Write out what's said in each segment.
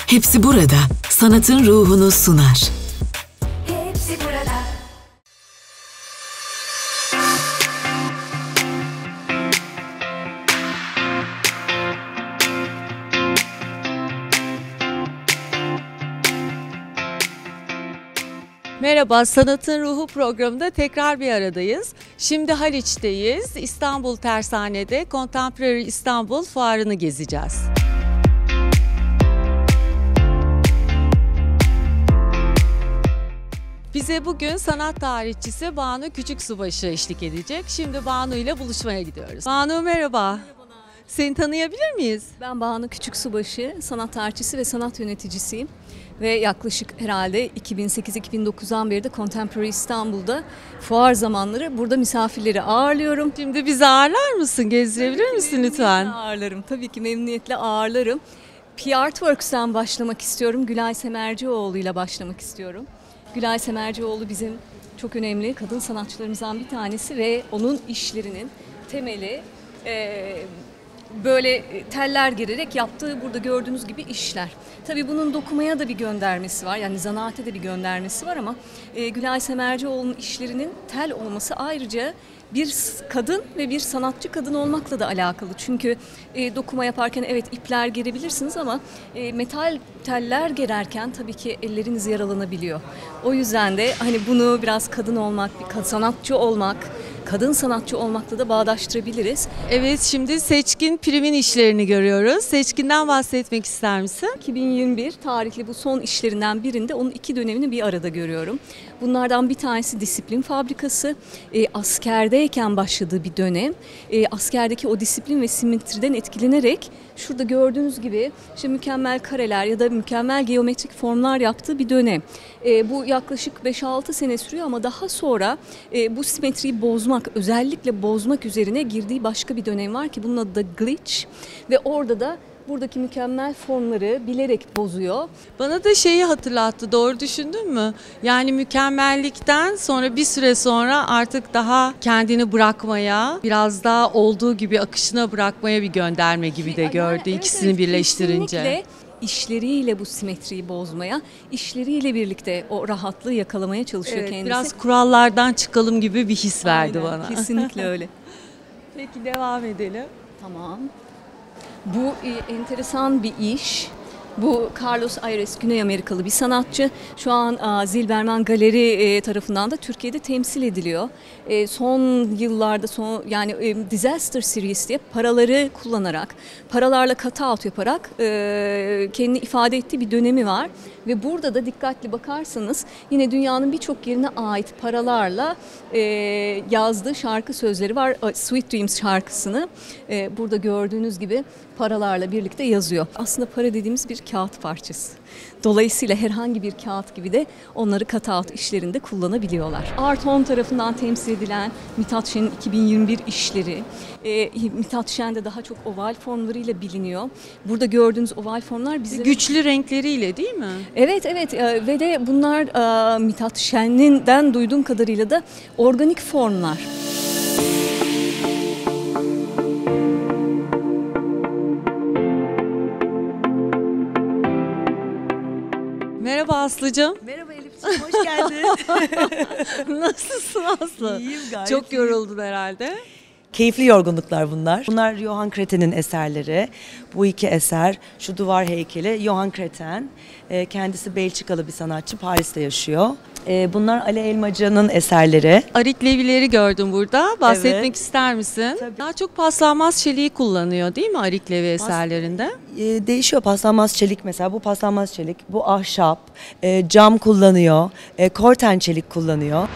Hepsi burada sanatın ruhunu sunar. Hepsi burada. Merhaba, Sanatın Ruhu programında tekrar bir aradayız. Şimdi Haliç'teyiz. İstanbul Tersane'de Contemporary İstanbul fuarını gezeceğiz. Bize bugün sanat tarihçisi Banu Küçüksubaşı eşlik edecek. Şimdi Banu ile buluşmaya gidiyoruz. Banu merhaba. Seni tanıyabilir miyiz? Ben Banu Küçüksubaşı, sanat tarihçisi ve sanat yöneticisiyim. Ve yaklaşık herhalde 2008-2009'dan beri de Contemporary İstanbul'da fuar zamanları burada misafirleri ağırlıyorum. Şimdi bizi ağırlar mısın? Gezdirebilir misin lütfen? Ağırlarım, tabii ki memnuniyetle ağırlarım. P-Artworks'ten başlamak istiyorum. Gülay Semercioğlu ile başlamak istiyorum. Gülay Semercioğlu bizim çok önemli kadın sanatçılarımızdan bir tanesi ve onun işlerinin temeli böyle teller gererek yaptığı burada gördüğünüz gibi işler. Tabii bunun dokumaya da bir göndermesi var, yani zanaate de bir göndermesi var ama Gülay Semercioğlu'nun işlerinin tel olması ayrıca bir kadın ve bir sanatçı kadın olmakla da alakalı. Çünkü dokuma yaparken evet ipler gerebilirsiniz ama metal teller gererken tabii ki elleriniz yaralanabiliyor. O yüzden de hani bunu biraz kadın olmak, bir sanatçı olmak, kadın sanatçı olmakla da bağdaştırabiliriz. Evet, şimdi Seçkin Prim'in işlerini görüyoruz. Seçkin'den bahsetmek ister misin? 2021 tarihli bu son işlerinden birinde onun iki dönemini bir arada görüyorum. Bunlardan bir tanesi Disiplin Fabrikası. Askerdeyken başladığı bir dönem. Askerdeki o disiplin ve simetriden etkilenerek şurada gördüğünüz gibi işte mükemmel kareler ya da mükemmel geometrik formlar yaptığı bir dönem. Bu yaklaşık 5-6 sene sürüyor ama daha sonra bu simetriyi bozmak, özellikle bozmak üzerine girdiği başka bir dönem var ki bunun adı da glitch ve orada da buradaki mükemmel formları bilerek bozuyor. Bana da şeyi hatırlattı, doğru düşündün mü? Yani mükemmellikten sonra bir süre sonra artık daha kendini bırakmaya, biraz daha olduğu gibi akışına bırakmaya bir gönderme gibi de gördü ikisini birleştirince. Kesinlikle işleriyle bu simetriyi bozmaya, işleriyle birlikte o rahatlığı yakalamaya çalışıyor kendisi. Biraz kurallardan çıkalım gibi bir his verdi Aynen, bana. kesinlikle öyle. Peki devam edelim. Tamam. Bu enteresan bir iş. Bu Carlos Aires, Güney Amerikalı bir sanatçı. Şu an Zilberman Galeri tarafından da Türkiye'de temsil ediliyor. Son yıllarda yani Disaster Series diye paraları kullanarak, paralarla cut-out yaparak kendini ifade ettiği bir dönemi var. Ve burada da dikkatli bakarsanız yine dünyanın birçok yerine ait paralarla yazdığı şarkı sözleri var. Sweet Dreams şarkısını burada gördüğünüz gibi paralarla birlikte yazıyor. Aslında para dediğimiz bir kağıt parçası. Dolayısıyla herhangi bir kağıt gibi de onları cut-out işlerinde kullanabiliyorlar. Art Home tarafından temsil edilen Mithat Şen'in 2021 işleri. Mithat Şen de daha çok oval formlarıyla biliniyor. Burada gördüğünüz oval formlar bizim... Güçlü renkleriyle değil mi? Evet ve de bunlar Mithat Şen'den duyduğum kadarıyla da organik formlar. Merhaba Aslı'cığım. Merhaba Elif'ciğim, hoş geldin. Nasılsın Aslı? İyiyim gayet. Çok yoruldun herhalde. Keyifli yorgunluklar bunlar. Bunlar Johann Creten'in eserleri. Bu iki eser, şu duvar heykeli Johann Creten. Kendisi Belçikalı bir sanatçı, Paris'te yaşıyor. Bunlar Ali Elmacı'nın eserleri. Arik Levi'leri gördüm burada. Bahsetmek Evet. ister misin? Tabii. Daha çok paslanmaz çeliği kullanıyor değil mi Arik Levi eserlerinde? Değişiyor, paslanmaz çelik mesela, bu paslanmaz çelik, bu ahşap, cam kullanıyor, korten çelik kullanıyor.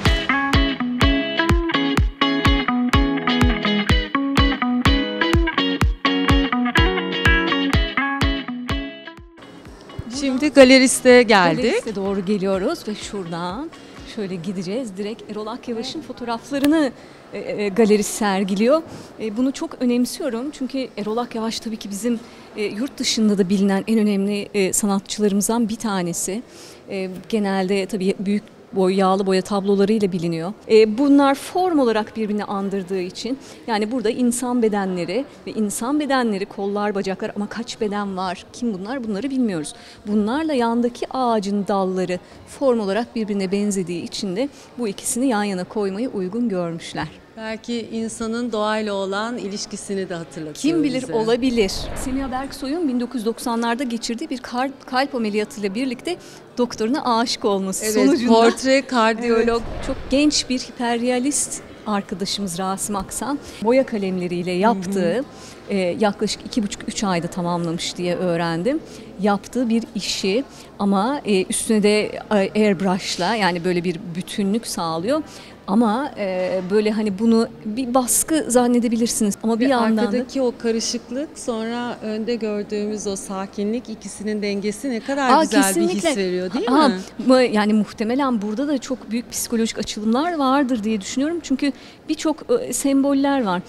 Şimdi galeriste geldik. Galeriste doğru geliyoruz ve şuradan şöyle gideceğiz. Direkt Erol Akyavaş'ın fotoğraflarını galerist sergiliyor. Bunu çok önemsiyorum çünkü Erol Akyavaş tabii ki bizim yurt dışında da bilinen en önemli sanatçılarımızdan bir tanesi. Genelde tabii büyük yağlı boya tablolarıyla biliniyor. Bunlar form olarak birbirini andırdığı için, yani burada insan bedenleri ve insan bedenleri, kollar, bacaklar, ama kaç beden var? Kim bunlar? Bunları bilmiyoruz. Bunlarla yandaki ağacın dalları form olarak birbirine benzediği için de bu ikisini yan yana koymayı uygun görmüşler. Belki insanın doğayla olan ilişkisini de hatırlatıyor Kim bilir, bize. olabilir. Semiha Berksoy'un 1990'larda geçirdiği bir kalp ameliyatıyla birlikte doktoruna aşık olması Evet, sonucunda portre kardiyolog. çok genç bir hiperrealist arkadaşımız Rasim Aksan boya kalemleriyle yaptığı, yaklaşık 2,5-3 ayda tamamlamış diye öğrendim. Yaptığı bir işi ama üstüne de airbrush'la, yani böyle bir bütünlük sağlıyor. Ama böyle hani bunu bir baskı zannedebilirsiniz. Ama bir yandan da arkadaki o karışıklık, sonra önde gördüğümüz o sakinlik, ikisinin dengesi ne kadar güzel kesinlikle bir his veriyor, değil mi? Yani muhtemelen burada da çok büyük psikolojik açılımlar vardır diye düşünüyorum. Çünkü birçok semboller var.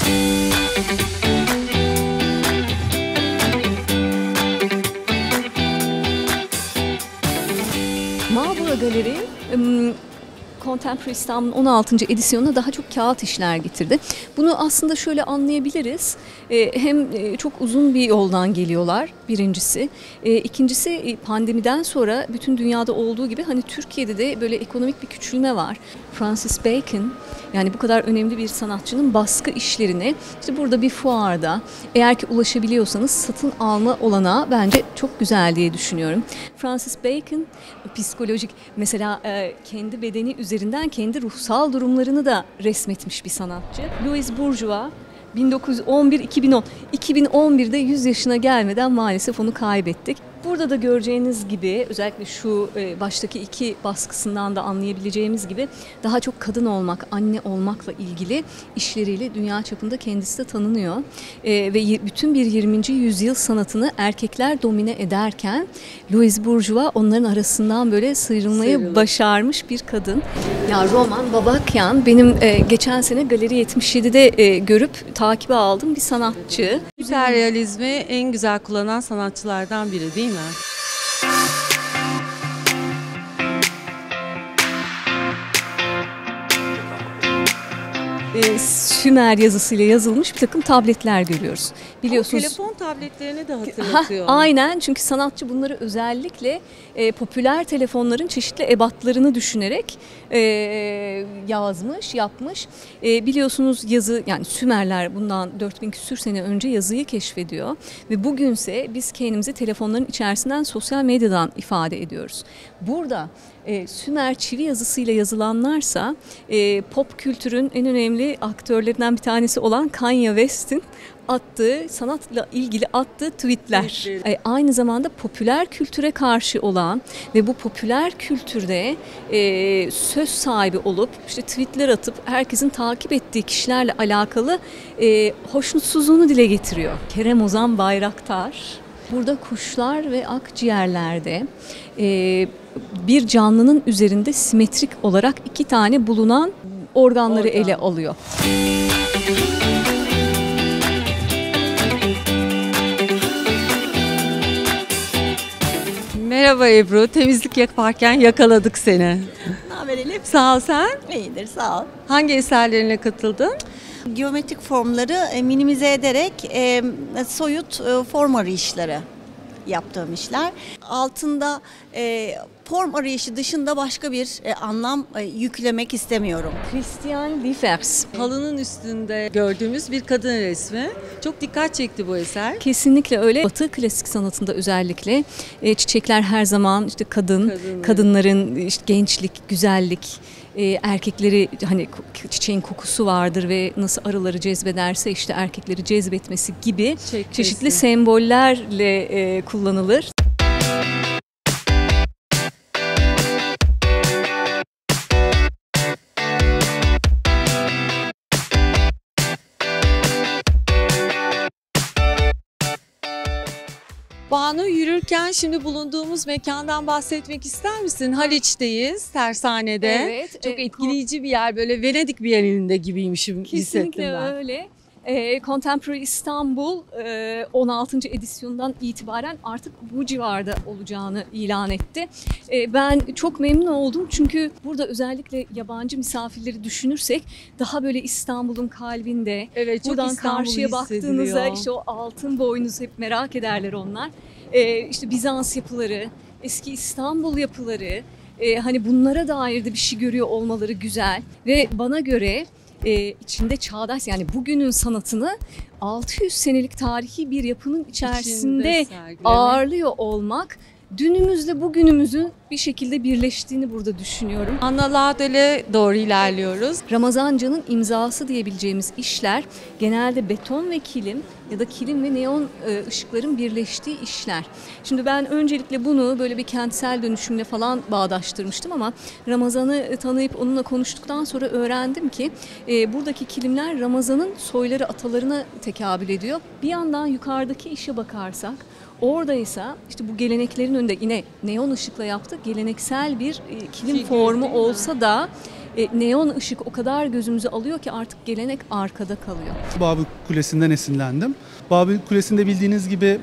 Marlborough Galeri Contemporary İstanbul'un 16. edisyonuna daha çok kağıt işler getirdi. Bunu aslında şöyle anlayabiliriz. Hem çok uzun bir yoldan geliyorlar, birincisi. İkincisi, pandemiden sonra bütün dünyada olduğu gibi hani Türkiye'de de böyle ekonomik bir küçülme var. Francis Bacon, yani bu kadar önemli bir sanatçının baskı işlerini işte burada bir fuarda, eğer ki ulaşabiliyorsanız, satın alma olanağı bence çok güzel diye düşünüyorum. Francis Bacon psikolojik, mesela kendi bedeni üzerinden kendi ruhsal durumlarını da resmetmiş bir sanatçı. Louis Bourgeois 1911-2010. 2011'de 100 yaşına gelmeden maalesef onu kaybettik. Burada da göreceğiniz gibi, özellikle şu baştaki iki baskısından da anlayabileceğimiz gibi, daha çok kadın olmak, anne olmakla ilgili işleriyle dünya çapında kendisi de tanınıyor. Ve bütün bir 20. yüzyıl sanatını erkekler domine ederken Louis Bourgeois onların arasından böyle sıyrılmayı başarmış bir kadın. Ya Roman Babakyan benim geçen sene Galeri 77'de görüp takibe aldığım bir sanatçı. Hiperrealizmi en güzel kullanan sanatçılardan biri, değil mi? Sümer yazısıyla yazılmış bir takım tabletler görüyoruz. Biliyorsunuz. Telefon tabletlerini de hatırlatıyor. Aynen, çünkü sanatçı bunları özellikle popüler telefonların çeşitli ebatlarını düşünerek yazmış, yapmış. Biliyorsunuz yazı, yani Sümerler bundan 4000 küsür sene önce yazıyı keşfediyor ve bugünse biz kendimizi telefonların içerisinden, sosyal medyadan ifade ediyoruz. Burada Sümer çivi yazısıyla yazılanlarsa pop kültürün en önemli aktörlerinden bir tanesi olan Kanye West'in attığı, sanatla ilgili attığı tweetler. Aynı zamanda popüler kültüre karşı olan ve bu popüler kültürde söz sahibi olup işte tweetler atıp herkesin takip ettiği kişilerle alakalı hoşnutsuzluğunu dile getiriyor. Kerem Ozan Bayraktar burada kuşlar ve akciğerlerde bir canlının üzerinde simetrik olarak 2 tane bulunan organları ele alıyor. Merhaba Ebru, temizlik yaparken yakaladık seni. Ne haber Elif? Sağ ol, sen. İyidir, sağ ol. Hangi eserlerine katıldın? Geometrik formları minimize ederek soyut form arayışları yaptığım işler. Altında form arayışı dışında başka bir anlam yüklemek istemiyorum. Christian Liefers. Halının üstünde gördüğümüz bir kadın resmi. Çok dikkat çekti bu eser. Kesinlikle öyle. Batı klasik sanatında özellikle çiçekler her zaman işte kadınların işte gençlik, güzellik, erkekleri, hani çiçeğin kokusu vardır ve nasıl arıları cezbederse işte erkekleri cezbetmesi gibi çeşitli sembollerle kullanılır. Banu, yürürken şimdi bulunduğumuz mekandan bahsetmek ister misin? Haliç'teyiz, tersanede. Evet. Çok etkileyici bir yer, böyle Venedik bir yerinde gibiymişim, hissettim ben. Kesinlikle öyle. Contemporary İstanbul 16. edisyondan itibaren artık bu civarda olacağını ilan etti. Ben çok memnun oldum çünkü burada özellikle yabancı misafirleri düşünürsek daha böyle İstanbul'un kalbinde. Evet, çok buradan İstanbul karşıya baktığınızda hissediliyor. işte o altın boynuz hep merak ederler onlar. İşte Bizans yapıları, eski İstanbul yapıları, hani bunlara dair de bir şey görüyor olmaları güzel ve bana göre içinde çağdaş, yani bugünün sanatını 600 senelik tarihi bir yapının içerisinde sergileme. ağırlıyor olmak dünümüzle bugünümüzün bir şekilde birleştiğini burada düşünüyorum. Anna Ladel'e doğru ilerliyoruz. Ramazancı'nın imzası diyebileceğimiz işler genelde beton ve kilim ya da kilim ve neon ışıkların birleştiği işler. Şimdi ben öncelikle bunu böyle bir kentsel dönüşümle falan bağdaştırmıştım ama Ramazan'ı tanıyıp onunla konuştuktan sonra öğrendim ki buradaki kilimler Ramazan'ın soyları, atalarına tekabül ediyor. Bir yandan yukarıdaki işe bakarsak oradaysa işte bu geleneklerin önünde yine neon ışıkla yaptık. Geleneksel bir kilim formu olsa da neon ışık o kadar gözümüzü alıyor ki artık gelenek arkada kalıyor. Babil Kulesi'nden esinlendim. Babil Kulesi'nde bildiğiniz gibi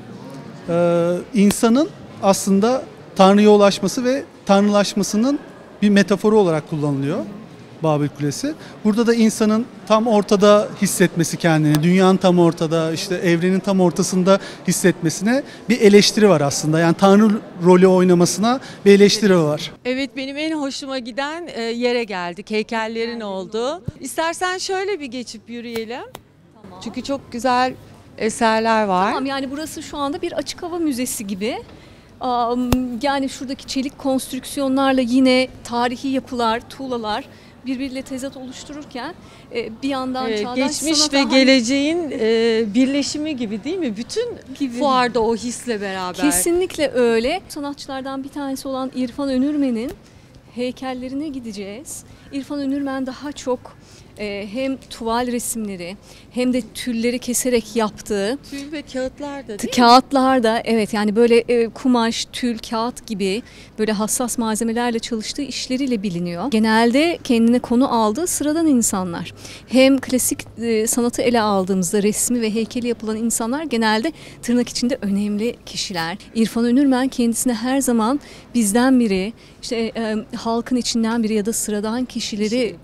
insanın aslında Tanrı'ya ulaşması ve tanrılaşmasının bir metaforu olarak kullanılıyor Babil Kulesi. Burada da insanın tam ortada hissetmesi kendini, dünyanın tam ortada, işte evrenin tam ortasında hissetmesine bir eleştiri var aslında. Yani Tanrı rolü oynamasına bir eleştiri var. Evet, benim en hoşuma giden yere geldik. Heykellerin olduğu. İstersen şöyle bir geçip yürüyelim. Tamam. Çünkü çok güzel eserler var. Tamam, yani burası şu anda bir açık hava müzesi gibi. Yani şuradaki çelik konstrüksiyonlarla yine tarihi yapılar, tuğlalar birbiriyle tezat oluştururken bir yandan Evet, çağdaş geçmiş sanata ve geleceğin birleşimi gibi değil mi? Bütün Gibi. fuarda o hisle beraber. Kesinlikle öyle. Sanatçılardan bir tanesi olan İrfan Önürmen'in heykellerine gideceğiz. İrfan Önürmen daha çok hem tuval resimleri hem de tülleri keserek yaptığı Tül ve kağıtlar da değil mi? kağıtlarda, evet, yani böyle kumaş, tül, kağıt gibi böyle hassas malzemelerle çalıştığı işleriyle biliniyor. Genelde kendine konu aldığı sıradan insanlar. Hem klasik sanatı ele aldığımızda resmi ve heykeli yapılan insanlar genelde tırnak içinde önemli kişiler. İrfan Önürmen kendisine her zaman bizden biri, işte halkın içinden biri ya da sıradan kişileri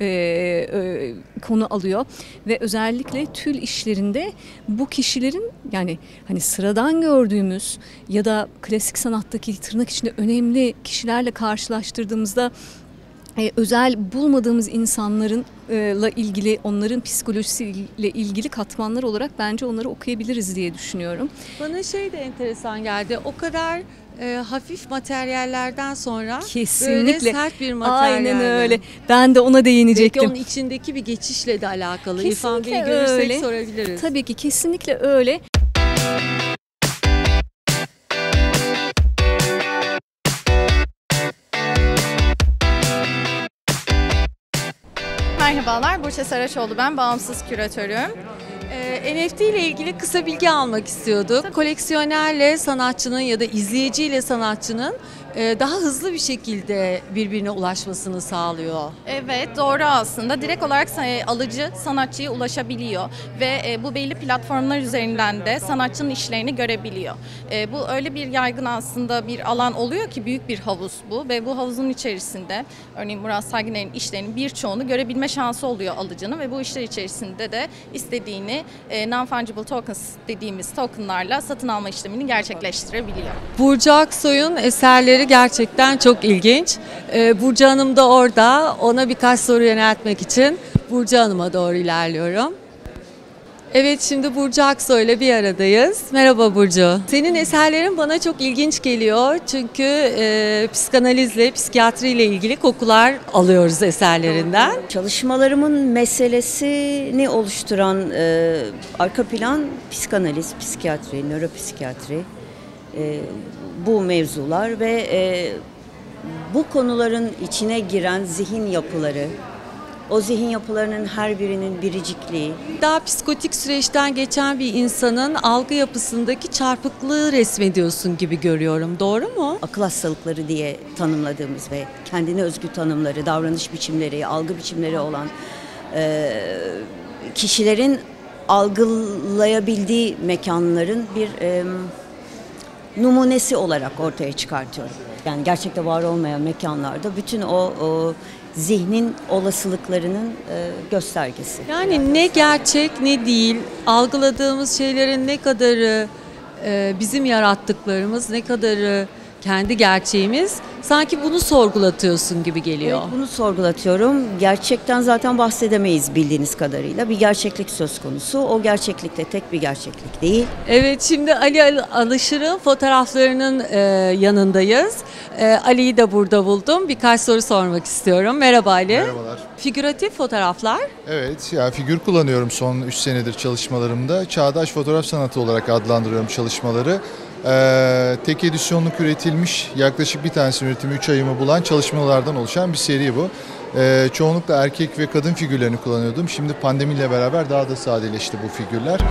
konu alıyor ve özellikle tül işlerinde bu kişilerin, yani hani sıradan gördüğümüz ya da klasik sanattaki tırnak içinde önemli kişilerle karşılaştırdığımızda özel bulmadığımız insanlarla ilgili, onların psikolojisiyle ilgili katmanlar olarak bence onları okuyabiliriz diye düşünüyorum. Bana şey de enteresan geldi. O kadar hafif materyallerden sonra Kesinlikle. böyle sert bir materyal. Aynen öyle. Ben de ona Belki değinecektim. onun içindeki bir geçişle de alakalı. İrfan Bey'i Kesinlikle görürsek öyle. sorabiliriz. Tabii ki kesinlikle öyle. Merhabalar, Burçe Saraçoğlu ben, bağımsız küratörüm. NFT ile ilgili kısa bilgi almak istiyorduk. Koleksiyonerle sanatçının ya da izleyiciyle sanatçının daha hızlı bir şekilde birbirine ulaşmasını sağlıyor. Evet, doğru aslında. Direkt olarak alıcı sanatçıya ulaşabiliyor ve bu belli platformlar üzerinden de sanatçının işlerini görebiliyor. Bu öyle bir yaygın aslında bir alan oluyor ki büyük bir havuz bu ve bu havuzun içerisinde örneğin Murat Saygıner'in işlerinin birçoğunu görebilme şansı oluyor alıcının ve bu işler içerisinde de istediğini non-fungible tokens dediğimiz tokenlarla satın alma işlemini gerçekleştirebiliyor. Burcu Aksoy'un eserleri gerçekten çok ilginç. Burcu Hanım da orada. Ona birkaç soru yöneltmek için Burcu Hanım'a doğru ilerliyorum. Evet, şimdi Burcu Aksoy ile bir aradayız. Merhaba Burcu. Senin eserlerin bana çok ilginç geliyor. Çünkü psikanalizle, psikiyatriyle ilgili kokular alıyoruz eserlerinden. Çalışmalarımın meselesini oluşturan arka plan psikanaliz, psikiyatri, nöropsikiyatri, bu mevzular ve bu konuların içine giren zihin yapıları, o zihin yapılarının her birinin biricikliği. Daha psikotik süreçten geçen bir insanın algı yapısındaki çarpıklığı resmediyorsun gibi görüyorum. Doğru mu? Akıl hastalıkları diye tanımladığımız ve kendine özgü tanımları, davranış biçimleri, algı biçimleri olan kişilerin algılayabildiği mekanların bir numunesi olarak ortaya çıkartıyorum. Yani gerçekte var olmayan mekanlarda bütün o zihnin olasılıklarının göstergesi. Yani ne gerçek ne değil, algıladığımız şeylerin ne kadarı bizim yarattıklarımız, ne kadarı kendi gerçeğimiz, sanki bunu sorgulatıyorsun gibi geliyor. Evet, bunu sorgulatıyorum. Gerçekten zaten bahsedemeyiz bildiğiniz kadarıyla. Bir gerçeklik söz konusu. O gerçeklik de tek bir gerçeklik değil. Evet, şimdi Ali Alışır'ın fotoğraflarının yanındayız. Ali'yi de burada buldum. Birkaç soru sormak istiyorum. Merhaba Ali. Merhabalar. Figüratif fotoğraflar. Evet, ya figür kullanıyorum son 3 senedir çalışmalarımda. Çağdaş fotoğraf sanatı olarak adlandırıyorum çalışmaları. Tek edisyonluk üretilmiş, yaklaşık bir tanesinin üretimi 3 ayımı bulan çalışmalardan oluşan bir seri bu. Çoğunlukla erkek ve kadın figürlerini kullanıyordum. Şimdi pandemiyle beraber daha da sadeleşti bu figürler.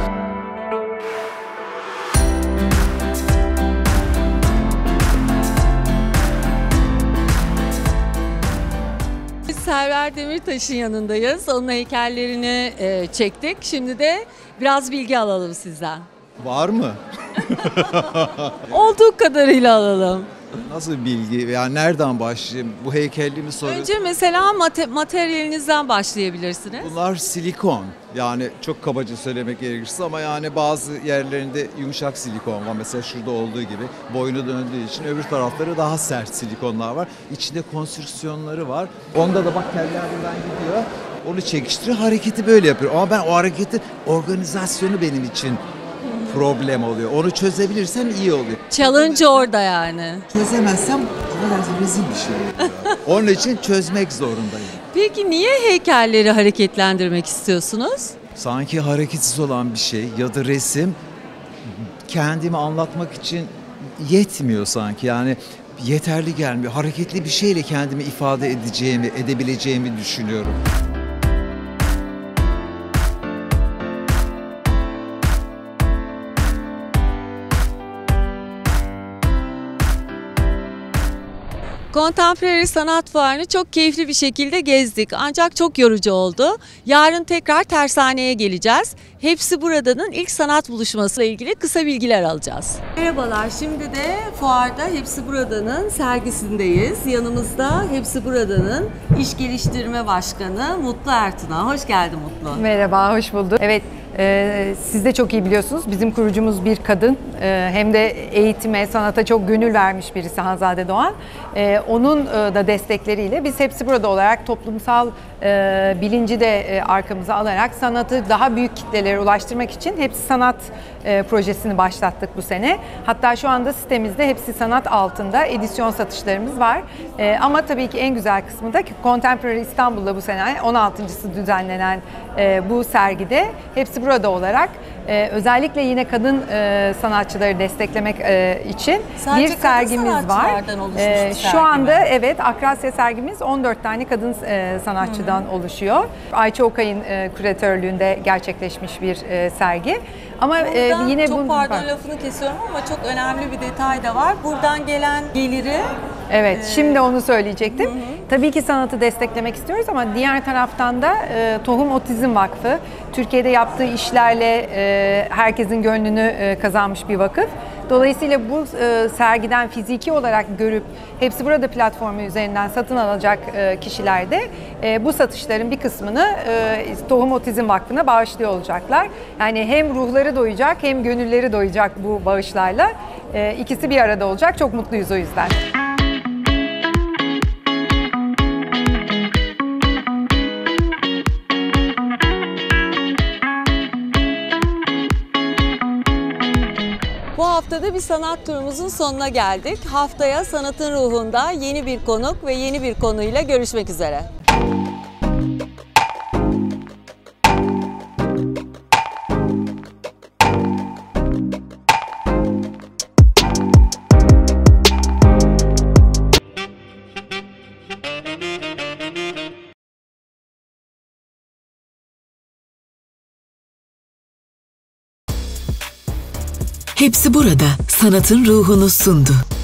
Biz Server Demirtaş'ın yanındayız. Onun heykellerini çektik. Şimdi de biraz bilgi alalım sizden. Var mı? Olduğu kadarıyla alalım. Nasıl bilgi? Yani nereden başlayayım? Bu heykelliği mi soruyorsun? Önce mesela materyalinizden başlayabilirsiniz. Bunlar silikon. Yani çok kabaca söylemek gerekirse ama yani bazı yerlerinde yumuşak silikon var. Mesela şurada olduğu gibi boynu döndüğü için, öbür tarafları daha sert silikonlar var. İçinde konstrüksiyonları var. Onda da bak tellerden gidiyor. Onu çekiştiriyor, hareketi böyle yapıyor. Ama ben o hareketi, organizasyonu benim için problem oluyor. Onu çözebilirsem iyi oluyor. Challenge orada yani. Çözemezsem o rezil bir şey oluyor. Onun için çözmek zorundayım. Peki niye heykelleri hareketlendirmek istiyorsunuz? Sanki hareketsiz olan bir şey ya da resim kendimi anlatmak için yetmiyor sanki. Yani yeterli gelmiyor. Hareketli bir şeyle kendimi ifade edebileceğimi düşünüyorum. Contemporary Sanat Fuarı'nı çok keyifli bir şekilde gezdik. Ancak çok yorucu oldu. Yarın tekrar tersaneye geleceğiz. Hepsi Burada'nın ilk sanat buluşmasıyla ilgili kısa bilgiler alacağız. Merhabalar, şimdi de fuarda Hepsi Burada'nın sergisindeyiz. Yanımızda Hepsi Burada'nın İş Geliştirme Başkanı Mutlu Ertuğ. Hoş geldin Mutlu. Merhaba, hoş bulduk. Evet, siz de çok iyi biliyorsunuz. Bizim kurucumuz bir kadın. Hem de eğitime, sanata çok gönül vermiş birisi Hanzade Doğan. Onun da destekleriyle biz Hepsi Burada olarak toplumsal bilinci de arkamıza alarak sanatı daha büyük kitlelere ulaştırmak için Hepsi Sanat projesini başlattık bu sene. Hatta şu anda sitemizde Hepsi Sanat altında edisyon satışlarımız var. Ama tabii ki en güzel kısmı da Contemporary İstanbul'da bu sene 16.sı düzenlenen bu sergide Hepsi Burada olarak özellikle yine kadın sanatçıları desteklemek için sadece bir sergimiz var. Şu anda evet, Akrasya sergimiz 14 tane kadın sanatçıdan oluşuyor. Ayça Okay'ın küratörlüğünde gerçekleşmiş bir sergi. Ama yine çok pardon lafını kesiyorum ama çok önemli bir detay da var. Buradan gelen geliri... Evet, şimdi onu söyleyecektim. Tabii ki sanatı desteklemek istiyoruz ama diğer taraftan da Tohum Otizm Vakfı Türkiye'de yaptığı işlerle herkesin gönlünü kazanmış bir vakıf. Dolayısıyla bu sergiden fiziki olarak görüp Hepsi Burada platformu üzerinden satın alacak kişiler de bu satışların bir kısmını Tohum Otizm Vakfı'na bağışlıyor olacaklar. Yani hem ruhları doyacak hem gönülleri doyacak bu bağışlarla. İkisi bir arada olacak. Çok mutluyuz o yüzden. Bu haftada bir sanat turumuzun sonuna geldik. Haftaya sanatın ruhunda yeni bir konuk ve yeni bir konuyla görüşmek üzere. Hepsi Burada sanatın ruhunu sundu.